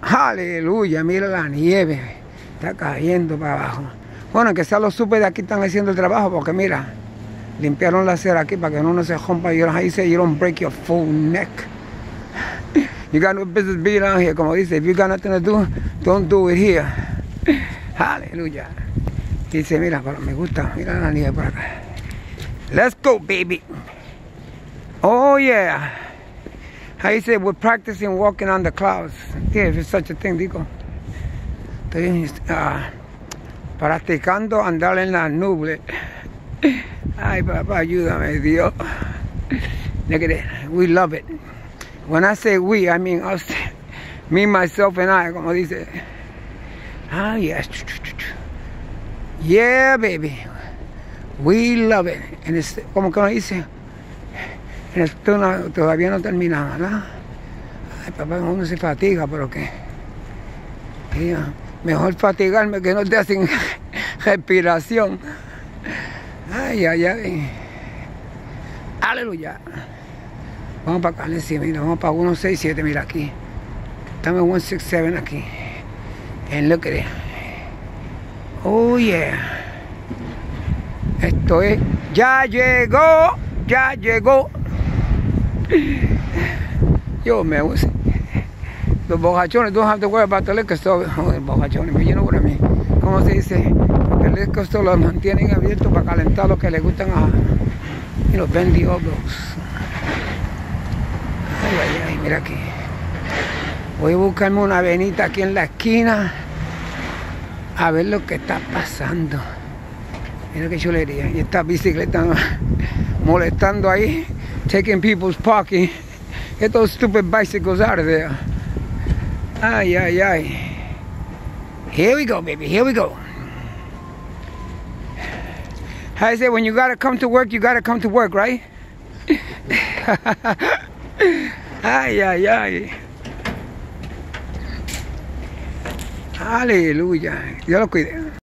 Aleluya, mira la nieve. Está cayendo para abajo. Bueno, que sea los super de aquí están haciendo el trabajo porque mira, limpiaron la acera aquí para que uno no se rompa. Ahí dice, you don't break your full neck. You got no business being out here. Como dice, if you got nothing to do, don't do it here. Aleluya. Dice, mira, pero me gusta, mira la nieve por acá. Let's go, baby. Oh, yeah. Ahí dice, we're practicing walking on the clouds. Yeah, if it's such a thing, digo. Estoy practicando andar en las nubes. Ay, papá, ayúdame, Dios. Look at it. We love it. When I say we, I mean us. Me, myself, and I, como dice. Ah, yes. Yeah, baby. We love it. And it's, como que uno dice, esto no, todavía no termina, ¿verdad? Ay, papá, uno se fatiga, pero que mejor fatigarme que no te hacen respiración. Ay, ay, ay. Aleluya. Vamos para acá, mira, vamos para 167, mira aquí. Estamos en 167 aquí. And look at it. Oh, yeah. Esto es, ya llegó, ya llegó. Yo me gusta. Los bojachones don't have to worry about the liquor store. Joder, bojachones, me lleno por mí. ¿Cómo se dice? El liquor store los mantienen abiertos para calentar los que les gustan a los vendidos. Ay, ay, ay, mira aquí. Voy a buscarme una avenita aquí en la esquina a ver lo que está pasando. Mira qué chulería. Y esta bicicleta molestando ahí, taking people's parking. Get those stupid bicycles out of there. Ay, ay, ay. Here we go, baby. Here we go. I say, when you gotta come to work, you gotta come to work, right? Ay, ay, ay. Aleluya. Dios lo cuide.